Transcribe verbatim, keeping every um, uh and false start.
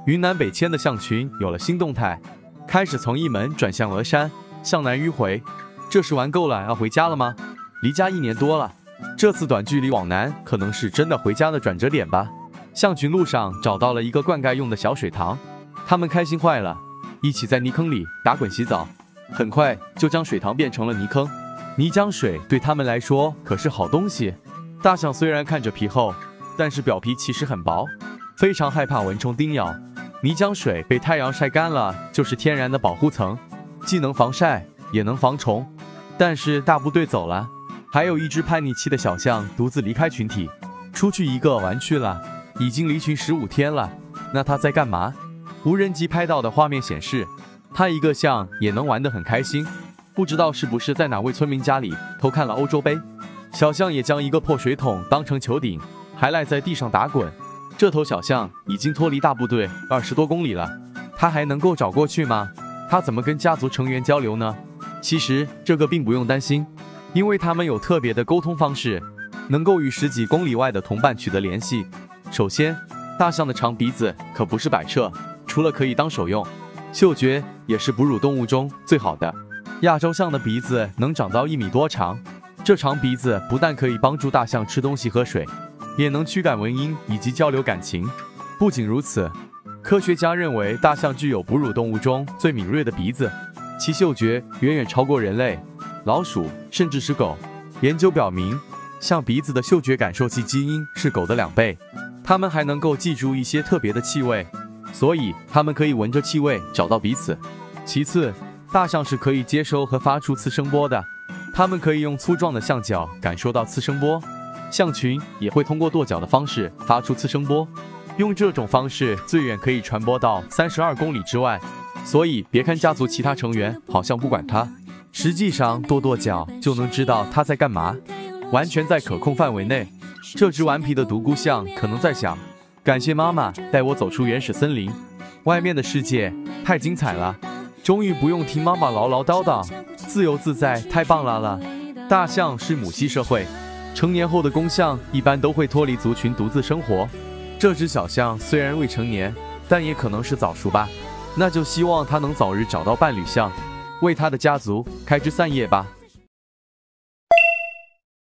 云南北迁的象群有了新动态，开始从一门转向峨山，向南迂回。这是玩够了要回家了吗？离家一年多了，这次短距离往南可能是真的回家的转折点吧。象群路上找到了一个灌溉用的小水塘，他们开心坏了，一起在泥坑里打滚洗澡，很快就将水塘变成了泥坑。泥浆水对他们来说可是好东西。大象虽然看着皮厚，但是表皮其实很薄，非常害怕蚊虫叮咬。泥浆水被太阳晒干了，就是天然的保护层，既能防晒也能防虫。但是大部队走了，还有一只叛逆期的小象独自离开群体，出去一个玩去了，已经离群十五天了。那它在干嘛？无人机拍到的画面显示，它一个象也能玩得很开心，不知道是不是在哪位村民家里偷看了欧洲杯。小象也将一个破水桶当成球顶，还赖在地上打滚。这头小象已经脱离大部队二十多公里了，它还能够找过去吗？它怎么跟家族成员交流呢？其实这个并不用担心，因为他们有特别的沟通方式，能够与十几公里外的同伴取得联系。首先，大象的长鼻子可不是摆设，除了可以当手用，嗅觉也是哺乳动物中最好的。亚洲象的鼻子能长到一米多长，这长鼻子不但可以帮助大象吃东西喝水，也能驱赶蚊蝇以及交流感情。不仅如此，科学家认为大象具有哺乳动物中最敏锐的鼻子，其嗅觉远远超过人类、老鼠，甚至是狗。研究表明，象鼻子的嗅觉感受器基因是狗的两倍，它们还能够记住一些特别的气味，所以它们可以闻着气味找到彼此。其次，大象是可以接收和发出次声波的，它们可以用粗壮的象脚感受到次声波。象群也会通过跺脚的方式发出次声波，用这种方式最远可以传播到三十二公里之外。所以别看家族其他成员好像不管它，实际上跺跺脚就能知道它在干嘛，完全在可控范围内。这只顽皮的独孤象可能在想，感谢妈妈带我走出原始森林，外面的世界太精彩了，终于不用听妈妈唠唠叨叨，自由自在，太棒了了。大象是母系社会，成年后的公象一般都会脱离族群独自生活。这只小象虽然未成年，但也可能是早熟吧，那就希望它能早日找到伴侣象，为它的家族开枝散叶吧。